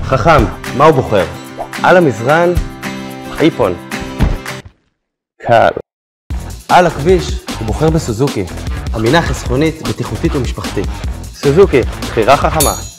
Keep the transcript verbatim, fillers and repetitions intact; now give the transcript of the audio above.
חכם, מה הוא בוחר? על המזרן, איפון. קל. על הכביש, הוא בוחר בסוזוקי. אמינה, חסכונית, בטיחותית ומשפחתית. סוזוקי, בחירה חכמה.